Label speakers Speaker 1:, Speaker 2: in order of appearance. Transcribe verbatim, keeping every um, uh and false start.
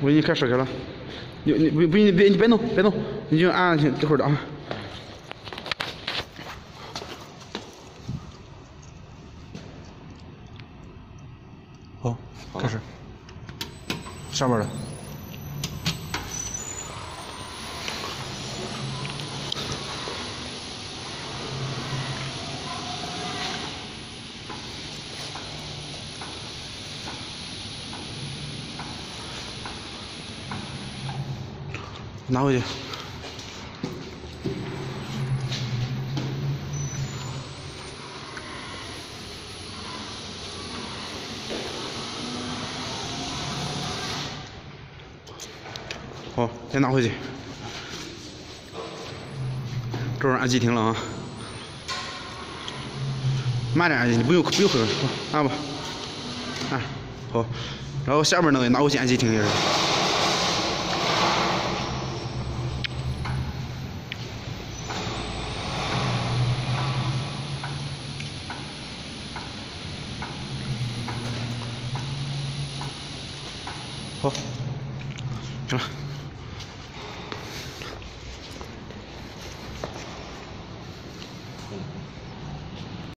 Speaker 1: 我给你开始开了，你你不不你别你别弄别弄，你就按按这会儿的啊。好，开始。上面的。拿回去。好，再拿回去。这会儿按急停了啊，慢点按，你不用不用回来，按吧，按好，然后下面那个拿回去按急停也是。好，行了。